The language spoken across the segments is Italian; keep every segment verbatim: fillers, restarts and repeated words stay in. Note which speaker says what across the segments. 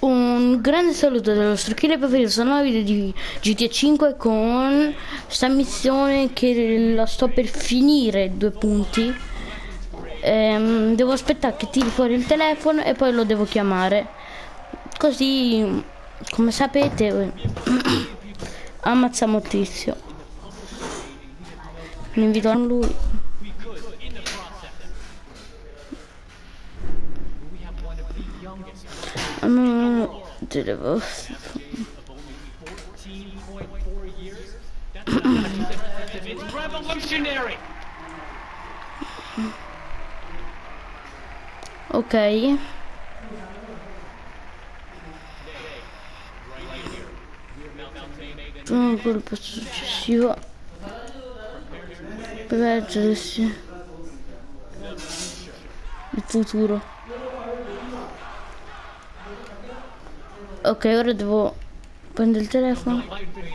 Speaker 1: Un grande saluto dal nostro Killer preferito, sono nuovi video di G T A cinque con sta missione che la sto per finire, due punti. Ehm, devo aspettare che tiri fuori il telefono e poi lo devo chiamare. Così, come sapete, ammazziamo il tizio. Mi invito a lui. Um, ok. Un colpo successivo per leggersi il futuro. Ok, ora devo prendere il telefono.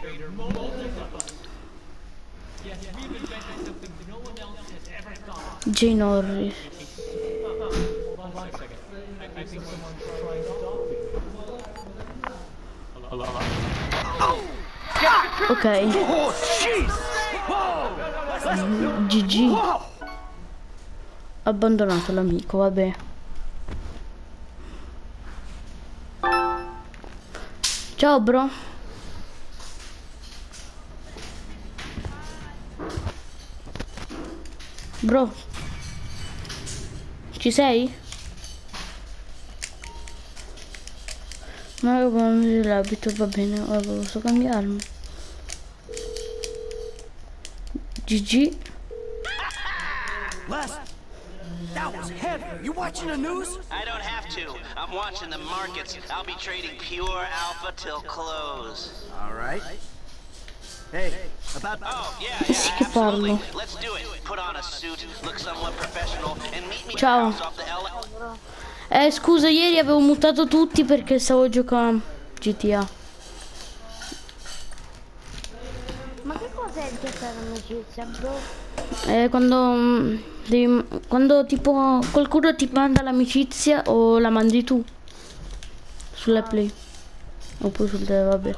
Speaker 1: Jay Norris. Ok. G G. Abbandonato l'amico, vabbè. Ciao bro. Bro. Ci sei? Ma io come l'abito va bene, ora posso cambiarmi. G G.
Speaker 2: Les, that was heavy. You watching the news?
Speaker 3: I don't have to. I'm watching the markets. I'll be trading pure alpha till close.
Speaker 2: All right. Hey, about...
Speaker 3: Oh, yeah, yeah, absolutely. Let's do it. Put on a suit, look somewhat professional, and meet me
Speaker 1: Ciao.
Speaker 3: off the L.
Speaker 1: Eh, scusa, ieri avevo mutato tutti perché stavo giocando G T A.
Speaker 4: Ma che cos'è il gettare amicizia, bro?
Speaker 1: Eh, quando, devi, quando tipo qualcuno ti manda l'amicizia o la mandi tu sulla play oppure sul te, vabbè.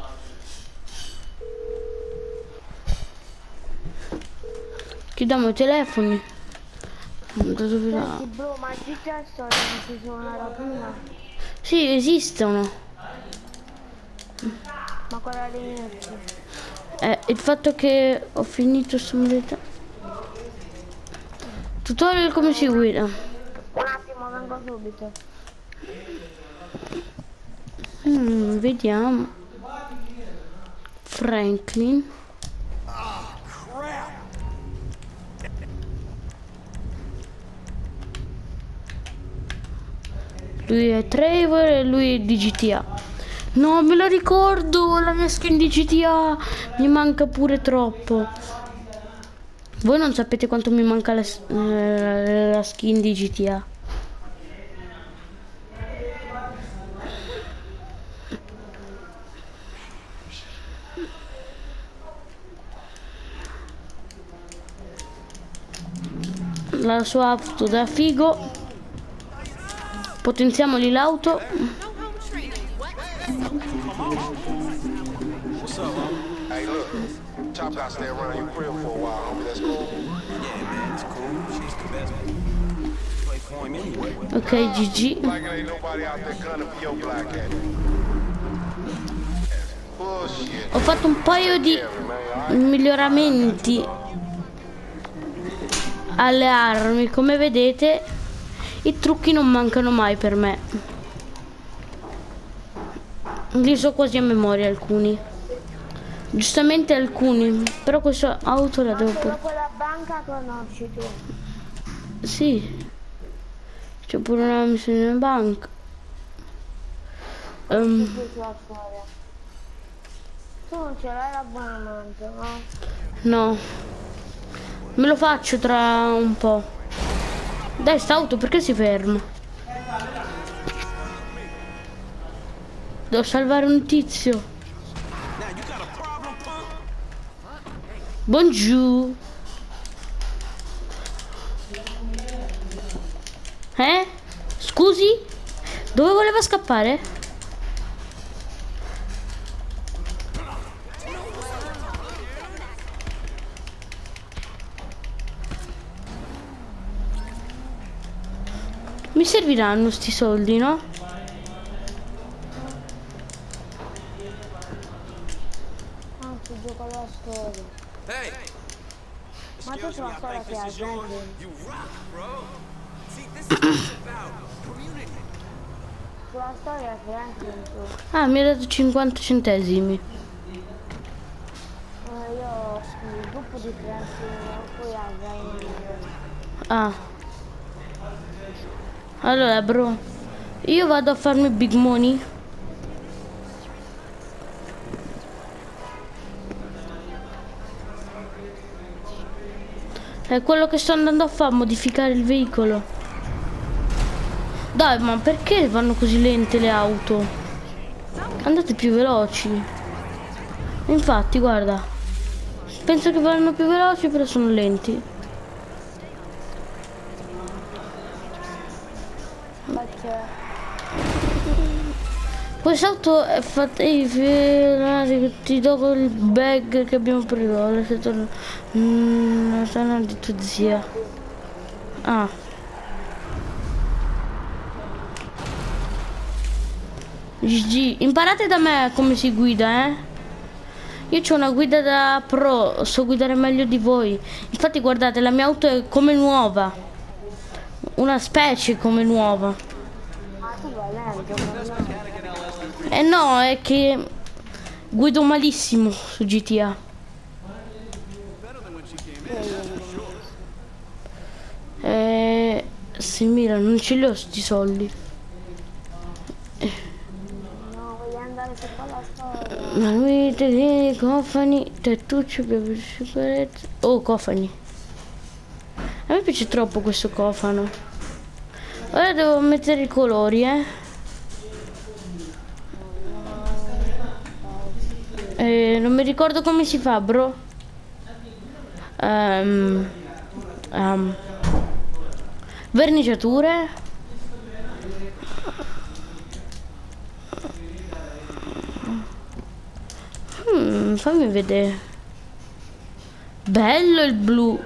Speaker 1: Chiudiamo i telefoni.
Speaker 4: Senti, bro, ma G T A storia non ci sono una rapina?
Speaker 1: Sì, esistono.
Speaker 4: Ma quella all'inizio?
Speaker 1: Eh, il fatto che ho finito su modalità tutorial come si guida.
Speaker 4: Un attimo, vengo subito.
Speaker 1: Mm, vediamo. Franklin. Lui è Trevor e lui è di G T A. No, me la ricordo, la mia skin di G T A mi manca pure troppo. Voi non sapete quanto mi manca la, eh, la skin di G T A. La sua auto da figo. Potenziamoli l'auto.
Speaker 5: Hey, look, Chop got to stay around your crib for a while, homie. That's cool.
Speaker 2: Yeah, man, it's cool. She's the best. Play for him anyway.
Speaker 1: Ok, G G.
Speaker 5: Like it ain't nobody out there gunning for your black ass. Bullshit.
Speaker 1: Ho fatto un paio di miglioramenti alle armi, come vedete i trucchi non mancano mai per me. Li so quasi a memoria alcuni. Giustamente alcuni, però questa auto la devo portare.
Speaker 4: Quella banca conosci tu?
Speaker 1: Sì, c'è pure una missione in banca. Um,
Speaker 4: tu non ce l'hai l'abbonamento, no?
Speaker 1: no, me lo faccio tra un po'. Dai, sta auto perché si ferma? Devo salvare un tizio. Buongiorno. Eh? Scusi? Dove voleva scappare? Mi serviranno sti soldi, no?
Speaker 4: Anzi, gioca la storia.
Speaker 2: Hey!
Speaker 4: Ma tu sulla storia che hai,
Speaker 2: Sean.
Speaker 4: prendi.
Speaker 2: You rock, bro. See, this is what it's about. Community.
Speaker 4: Sulla storia che anche tu.
Speaker 1: Ah, mi ha dato cinquanta centesimi.
Speaker 4: Eh, io ho il gruppo di friends, poi avrai un
Speaker 1: Ah. Allora, bro, io vado a farmi big money. È quello che sto andando a fare, modificare il veicolo. Dai, ma perché vanno così lente le auto? Andate più veloci. Infatti, guarda. Penso che vanno più veloci, però sono lenti.
Speaker 4: Perché?
Speaker 1: Quest'auto è fatta di ti do il bag che abbiamo preso. Ho lasciato la sana di tua zia. Ah. G G. Imparate da me come si guida, eh. Io ho una guida da pro, so guidare meglio di voi. Infatti guardate, la mia auto è come nuova. Una specie come nuova.
Speaker 4: Ma tu vai lento,
Speaker 1: Eh no, è che guido malissimo su G T A. Eh, sì, mira, non ce li ho sti soldi.
Speaker 4: no, voglio andare su quella storia.
Speaker 1: Ma lui te vieni, cofani, tettuccio, bevo di sicurezza. Oh, cofani. A me piace troppo questo cofano. Ora devo mettere i colori, eh. Eh, non mi ricordo come si fa, bro. Um, um, verniciature. Hmm, fammi vedere. Bello il blu.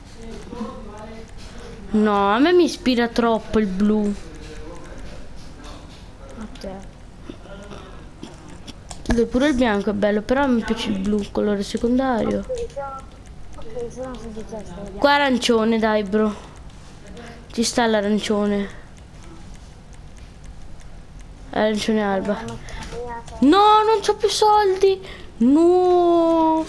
Speaker 1: No, a me mi ispira troppo il blu.
Speaker 4: Ok.
Speaker 1: Pure il bianco è bello, però mi piace il blu, colore secondario.
Speaker 4: Ok, sono su di questa storia.
Speaker 1: Qua arancione, dai, bro. Ci sta l'arancione. Arancione alba. No, non c'ho più soldi. No.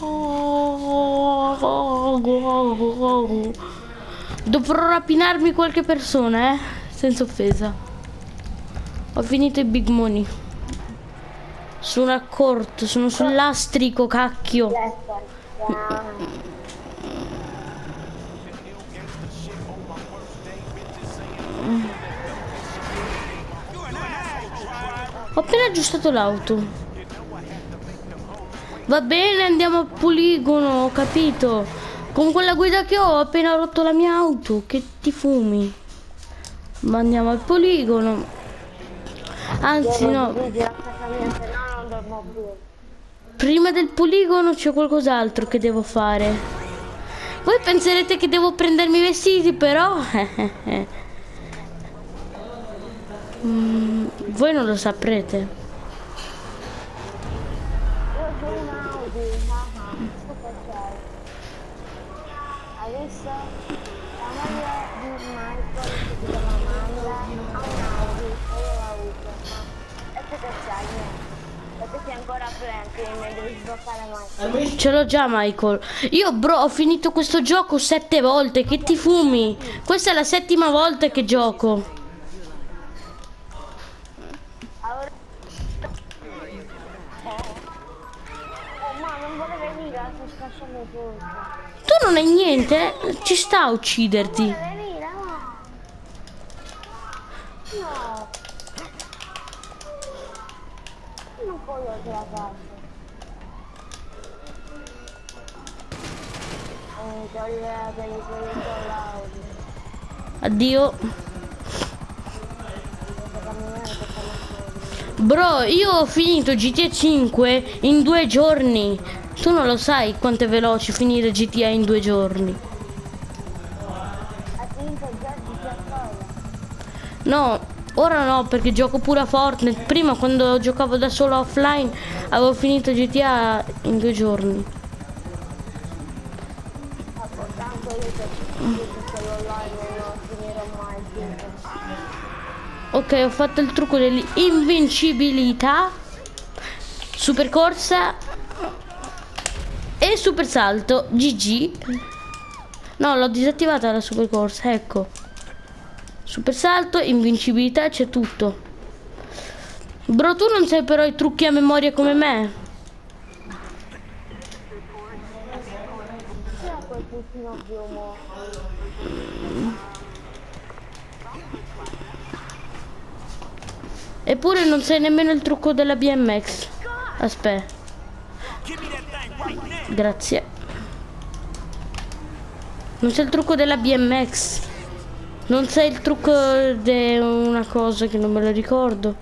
Speaker 1: Dovrò rapinarmi qualche persona, eh. Senza offesa. Ho finito i big money. Sono a corto, sono sul lastrico, cacchio. Ho appena aggiustato l'auto. Va bene, andiamo al poligono, ho capito. Con quella guida che ho, ho appena rotto la mia auto. Che ti fumi? Ma andiamo al poligono. Anzi no. Prima del poligono c'è qualcos'altro che devo fare. Voi penserete che devo prendermi i vestiti, però mm, voi non lo saprete.
Speaker 4: Io ho un Audi, mamma, super chiaro. Adesso la moglie di Michael, che si chiama Amanda, ha un Audi e io l'ho avuto. E tu che c'hai, niente. Perché ancora Franklin, devi sbloccare Michael.
Speaker 1: Ce l'ho già, Michael. Io, bro, ho finito questo gioco sette volte. Che ti fumi? Questa è la settima volta che gioco.
Speaker 4: Allora... Oh, ma non vuole venire, sto scasciando tutto.
Speaker 1: Tu non hai niente? Ci sta a ucciderti.
Speaker 4: Vuole venire, no? No. Non voglio che la faccio. Eh, togliete il l'audio.
Speaker 1: Addio. Bro, io ho finito G T A cinque in due giorni. Tu non lo sai quanto è veloce finire G T A in due giorni.
Speaker 4: Ha finito già di
Speaker 1: No, ora no, perché gioco pure a Fortnite. Prima, quando giocavo da solo offline, avevo finito G T A in due giorni.
Speaker 4: Tanto io che solo online non finirò mai più.
Speaker 1: Ok, ho fatto il trucco dell'invincibilità, super corsa e super salto. G G. No, l'ho disattivata la super corsa, ecco. Super salto, invincibilità, c'è tutto. Bro, tu non sai però i trucchi a memoria come me.
Speaker 4: C'è quel puntino piumo.
Speaker 1: Eppure non sai nemmeno il trucco della B M X. Aspetta. Grazie. Non sai il trucco della B M X. Non sai il trucco di una cosa che non me lo ricordo.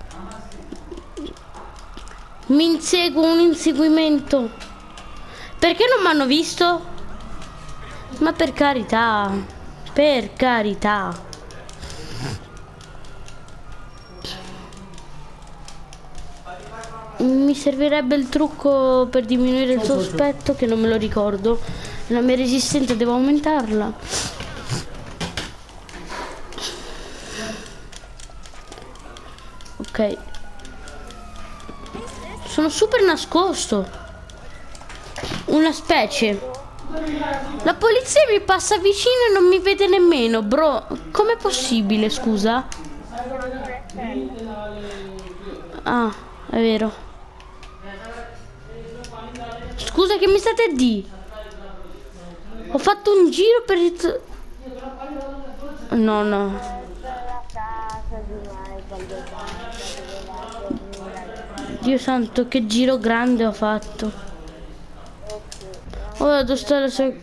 Speaker 1: Mi inseguo un inseguimento. Perché non mi hanno visto? Ma per carità. Per carità. Mi servirebbe il trucco per diminuire il sospetto, che non me lo ricordo. La mia resistenza devo aumentarla. Ok. Sono super nascosto. Una specie. La polizia mi passa vicino e non mi vede nemmeno, bro. Com'è possibile, scusa? Ah, è vero. Scusa, che mi state a dire? Ho fatto un giro per il... No, no. Dio santo, che giro grande ho fatto. Ora devo stare se...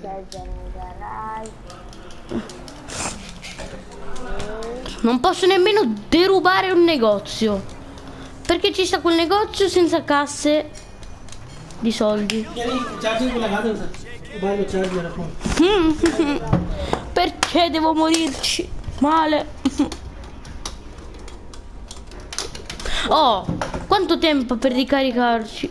Speaker 1: Non posso nemmeno derubare un negozio. Perché ci sta quel negozio senza casse di soldi. Perché devo morirci male? Oh, quanto tempo per ricaricarci?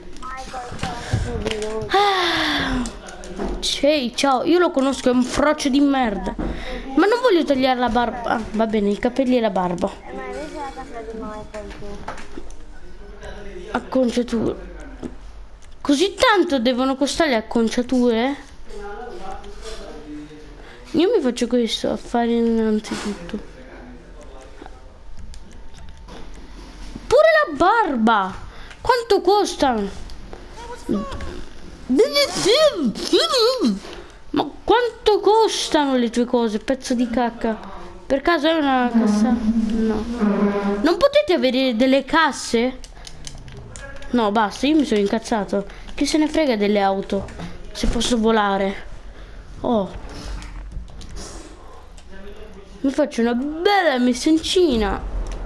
Speaker 1: Ah, sì, ciao, io lo conosco, è un froccio di merda. Ma non voglio tagliare la barba. Ah, va bene, i capelli e la barba. Acconciature. Così tanto devono costare le acconciature? Io mi faccio questo a fare innanzitutto. Pure la barba! Quanto costano? Ma quanto costano le tue cose, pezzo di cacca? Per caso è una cassa? No. Non potete avere delle casse? No, basta, io mi sono incazzato. Chi se ne frega delle auto? Se posso volare. Oh. Mi faccio una bella missioncina.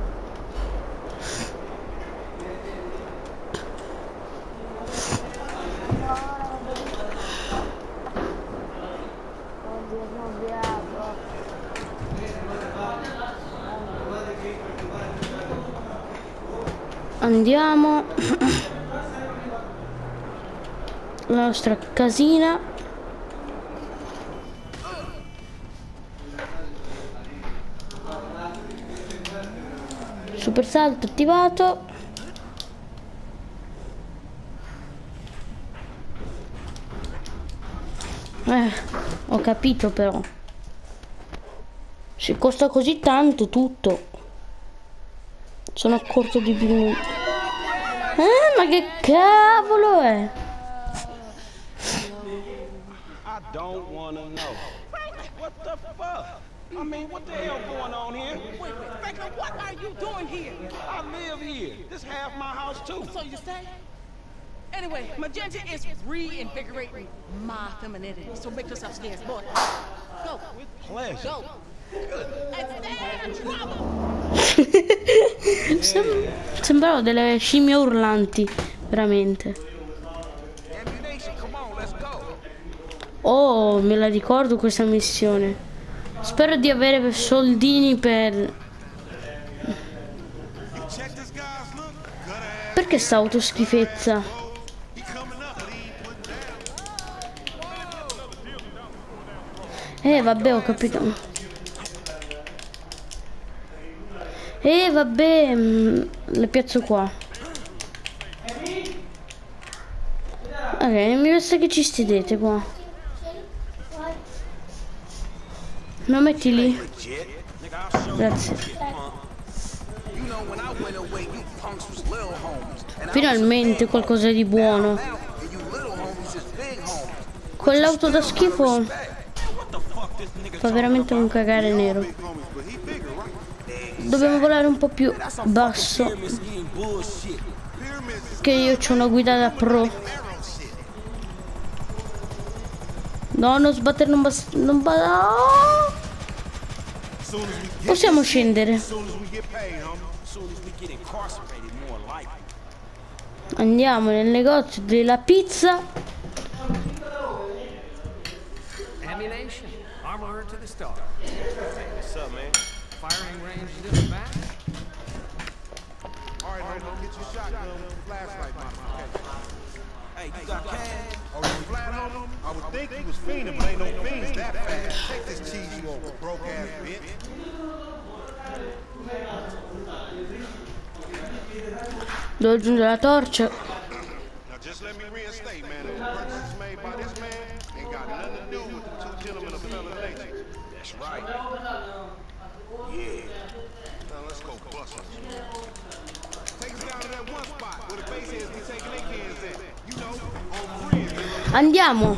Speaker 1: Andiamo. La nostra casina. Super salto attivato. Eh, ho capito però. Se costa così tanto tutto. Sono a corto di più. Eh, ma che cavolo è?
Speaker 2: I don't wanna know. What the fuck? I mean, what the hell going on here?
Speaker 6: Wait, wait, Franklin, what are you doing here?
Speaker 2: I live here. This half my house too.
Speaker 6: So you say? Anyway, Magenta is reinvigorating my femininity. So make yourself scarce, boy. Go.
Speaker 2: With pleasure.
Speaker 6: Go. And stay in trouble.
Speaker 1: Sem- sembrano delle scimmie urlanti, veramente.
Speaker 2: Ammunition, come on, let's go.
Speaker 1: Oh, me la ricordo questa missione. Spero di avere soldini per Perché sta autoschifezza? Eh vabbè, ho capito. Eh vabbè, mh, le piazzo qua. Ok, mi basta che ci stidete qua. Lo metti lì. Grazie. Finalmente qualcosa di buono. Quell'auto da schifo fa veramente un cagare nero. Dobbiamo volare un po' più basso. Che io c'ho una guida da pro. No, non sbattere, non basta. Non ba oh! Possiamo scendere. Andiamo nel negozio della pizza.
Speaker 7: Ammunition, armor to the stars. What's up, man? Firing range is in the back.
Speaker 5: All right, homie, get your shotgun with the flashlight modification.
Speaker 2: Hey, you got cash?
Speaker 5: Oh, you flat, homie? I would think you was fiending, but ain't no fiends that fast. Take this cheese, you old broke-ass bitch.
Speaker 1: Devo aggiungere la torcia.
Speaker 5: Now just let me reinstate, man. The purchases made by this man ain't got nothing to do with the two gentlemen of fellow nature.
Speaker 2: That's right.
Speaker 5: Yeah. Now let's go bust them. Take us down to that one spot where the base heads be taking their cans at. You know, on bridge.
Speaker 1: Andiamo.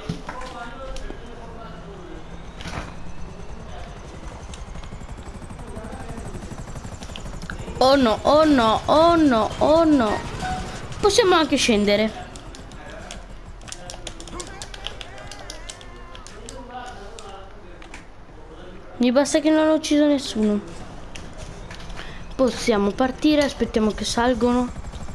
Speaker 1: Oh no, oh no, oh no, oh no. Possiamo anche scendere. Mi basta che non ho ucciso nessuno. Possiamo partire, aspettiamo che salgono.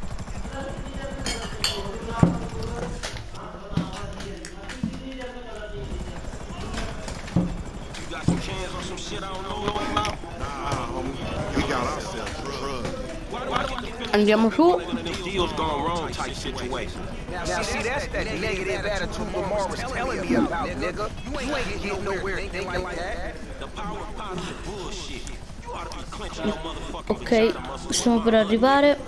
Speaker 1: Andiamo su.
Speaker 2: Deal's gone wrong type situation.
Speaker 8: Now see, that's that negative attitude Lamar was telling me about, nigga. You ain't getting nowhere thinking like that.
Speaker 2: The power of positive bullshit. You ought to be clenching your motherfucking
Speaker 1: Ok, stiamo per arrivare.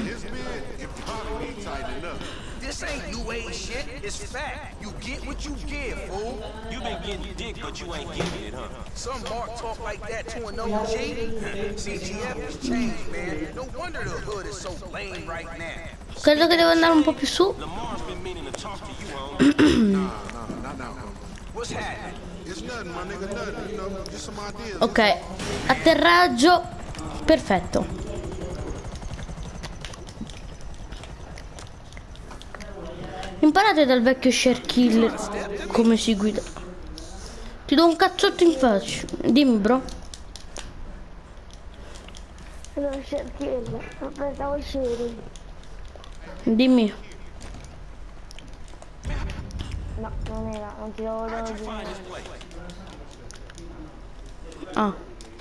Speaker 8: This ain't new age shit, it's fact. You get what you give, fool.
Speaker 2: You been getting dick, but you ain't getting it, huh?
Speaker 8: Some Mark talk like that to an O G. C G F has changed, man. No wonder the hood is so lame right now.
Speaker 1: Credo che devo andare un po' più su.
Speaker 2: Lamar's been meaning to talk to you, homie.
Speaker 5: Nah, nah, not now, homie.
Speaker 8: What's happening?
Speaker 5: It's nothing, my nigga, nothing. You know, just some ideas.
Speaker 1: Ok, atterraggio perfetto. Imparate dal vecchio Sharkiller come si guida. Ti do un cazzotto in faccia. Dimmi, bro.
Speaker 4: Sono Sharkiller, non pensavo Sherry.
Speaker 1: Dimmi.
Speaker 4: No, non era, non ti lo volevo dire.
Speaker 1: Ah.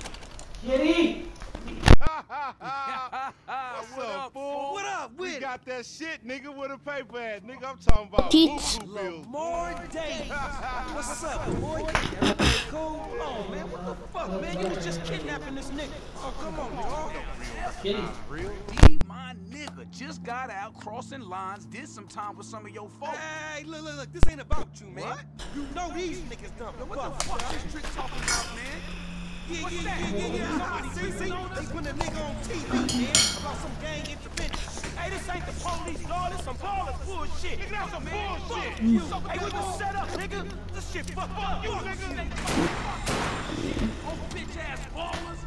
Speaker 5: What's up, fool? What up with We got that shit, nigga, with a paper at. Nigga, I'm talking about
Speaker 1: Teats.
Speaker 5: boo-boo bills.
Speaker 2: More days. What's up, boy? Cool. Hold on, man. What the fuck, man? You was just kidnapping this nigga. Oh, come on, dog.
Speaker 8: Real? He, my nigga, just got out crossing lines, did some time with some of your folks.
Speaker 2: Hey, look, look, look. This ain't about you, man.
Speaker 8: What?
Speaker 2: You know these niggas dumb.
Speaker 8: What the fuck is Trick talking about, man?
Speaker 2: Yeah, yeah, yeah, yeah, yeah. Somebody see, see? They put a nigga on T V, man, about some gang intervention. Hey, this ain't the police, dog. This some ballers bullshit. Nigga, that's some bullshit. Hey, we was set up, nigga. This shit fucked up. You nigga.
Speaker 8: Oh, bitch ass ballers.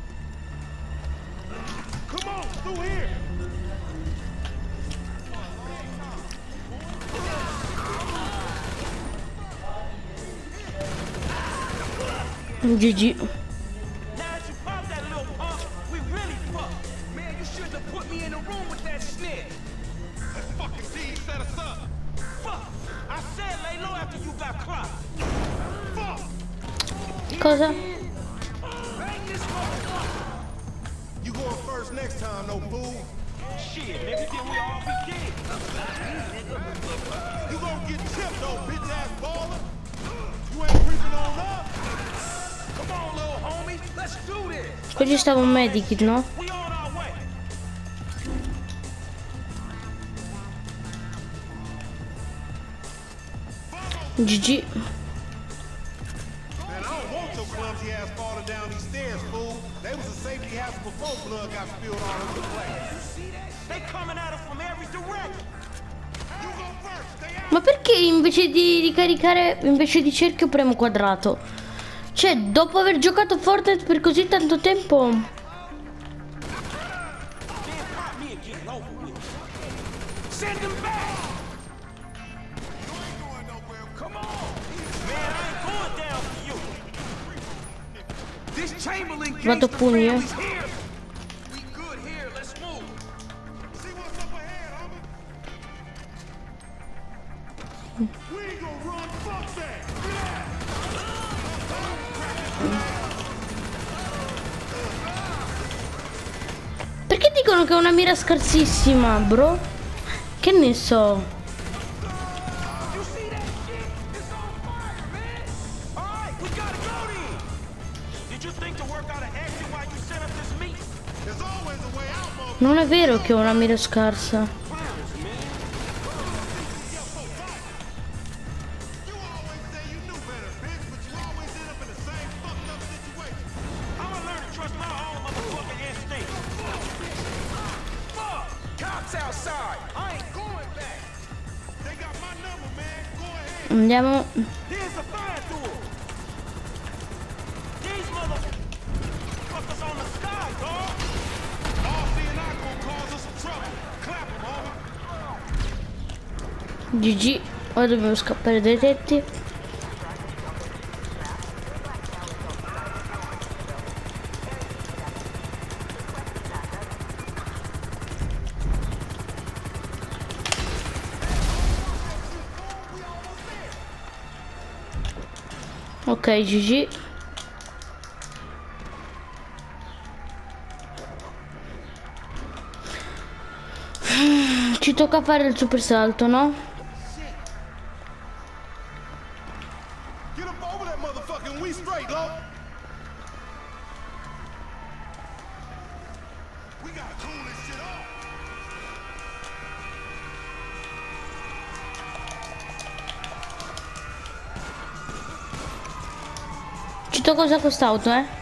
Speaker 5: Come on, through here.
Speaker 1: G G.
Speaker 2: Now that you pop that little punk, we really fucked.
Speaker 8: Man, you shouldn't have put me in the room with that snitch.
Speaker 5: That fucking team set us up.
Speaker 2: Fuck. I said lay low after you got clocked.
Speaker 5: Fuck.
Speaker 1: Cosa?
Speaker 8: Bang this motherfucker.
Speaker 5: You going first next time, no fool.
Speaker 2: Shit, nigga, then we all be dead.
Speaker 5: You gonna get tipped, though, bitch ass baller. You ain't creeping on up.
Speaker 8: Come on, little homie. Let's do this.
Speaker 1: Qui ci stava un medikit, no?
Speaker 2: We on our way.
Speaker 1: G G.
Speaker 5: Man, I don't want your clumsy ass falling down these stairs, fool. They was a safety hazard before blood got spilled all over the place.
Speaker 2: They coming at us from every direction.
Speaker 5: You go first. Stay out.
Speaker 1: Ma perché invece di ricaricare, invece di cerchio premo quadrato? Cioè, dopo aver giocato Fortnite per così tanto tempo...
Speaker 2: Then pop me again, over with. Send them back. Come on. Man, I ain't going down for you.
Speaker 8: This Chamberlain
Speaker 1: Vado
Speaker 8: gangster
Speaker 1: pugni, eh.
Speaker 8: family's here. We good here. Let's move.
Speaker 5: See what's up ahead, homie. We ain't gonna run. Fuck that.
Speaker 1: Perché dicono che è una mira scarsissima, bro? Che ne so?
Speaker 2: You see that shit? It's on fire, man. All right, we gotta go then. Did you think to work out an exit while you set up this meet?
Speaker 5: There's always a way out, motherfucker.
Speaker 1: Non è vero che ho una mira scarsa.
Speaker 5: You always say you knew better, bitch, but you always end up in the same fucked up situation.
Speaker 2: I'm gonna learn to trust my own motherfucking instinct. Fuck!
Speaker 8: Cops outside. I ain't going back.
Speaker 5: They got my number, man. Go ahead.
Speaker 1: Andiamo.
Speaker 2: Here's the fire door. These motherfuckers on the sky, dog.
Speaker 5: All C and I gonna cause us some trouble. Clap 'em, homie.
Speaker 1: G G. Ora dobbiamo scappare dai tetti. Ok, G G. Ci tocca fare il super salto, no?
Speaker 5: Get up over that motherfucker and we straight, low. We gotta cool this shit off.
Speaker 1: Ci tocca usare quest'auto, eh?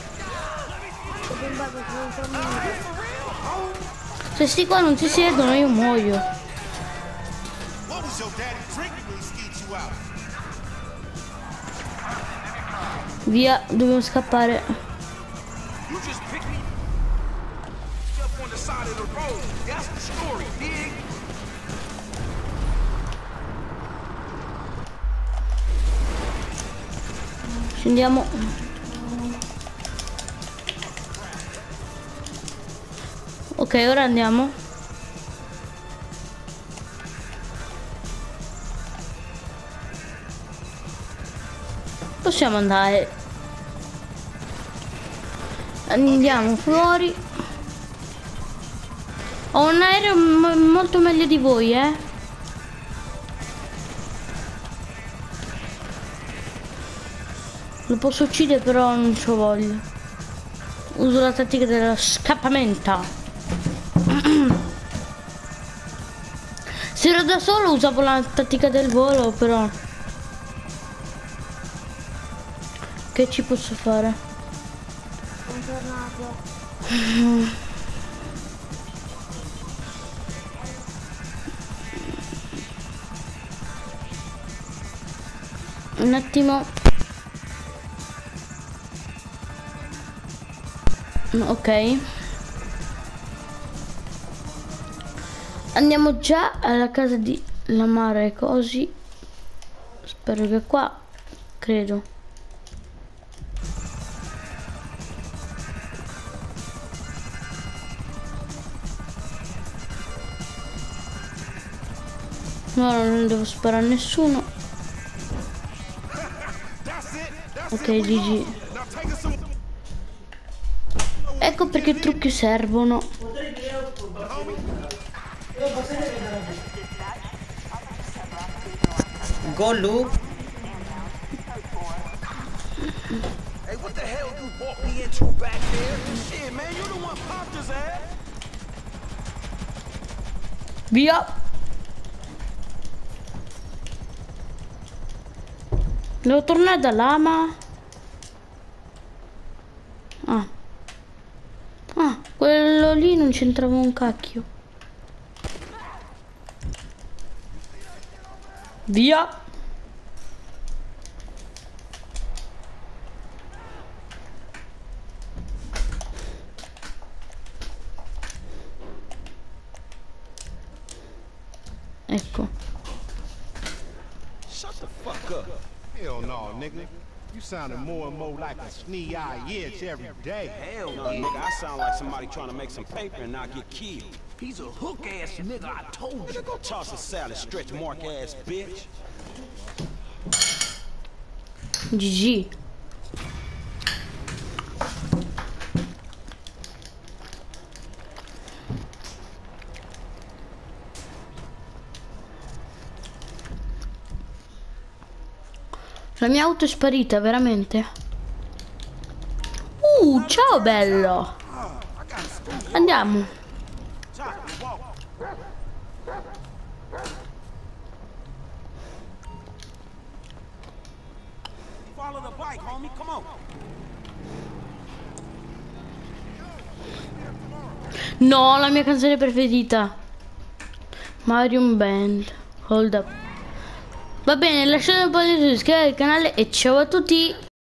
Speaker 1: Se sti qua non si siedono io muoio.
Speaker 5: What was your daddy drinking when he skeet you out?
Speaker 1: Via, dobbiamo scappare.
Speaker 8: You just pick me up on the side of the road. That's the story, dig?
Speaker 1: Scendiamo. Ok, ora andiamo. Possiamo andare. Andiamo fuori. Ho un aereo mo- molto meglio di voi, eh. Lo posso uccidere, però non ci voglio. Uso la tattica della scappamento. Se ero da solo usavo la tattica del volo, però. Che ci posso fare?
Speaker 4: Sono tornato.
Speaker 1: Un attimo. Ok. Andiamo già alla casa di Lamar e così. Spero che qua, credo. No, non devo sparare a nessuno. Ok, G G. Ecco perché i trucchi servono.
Speaker 9: Go Luke.
Speaker 8: Hey, what the hell you walked me into back there?
Speaker 2: Shit, man, you the one popped his ass.
Speaker 1: Via. Devo tornare da lama. Ah. Ah, quello lì non c'entrava un cacchio. Via. Ecco.
Speaker 5: Shut the fuck up. Hell no, nigga. You sounding more and more like a snee-eye itch every day.
Speaker 2: Hell no, nigga. I sound like somebody trying to make some paper and not get killed.
Speaker 8: He's a hook-ass nigga, I told you.
Speaker 2: Nigga, go toss a salad, stretch mark ass bitch.
Speaker 1: G G. La mia auto è sparita, veramente. Uh, ciao bello. Andiamo.
Speaker 2: Follow the bike, homie. Come on.
Speaker 1: No, la mia canzone preferita. Marion Band. Hold up. Va bene, lasciate un po' di iscrivetevi al canale e ciao a tutti.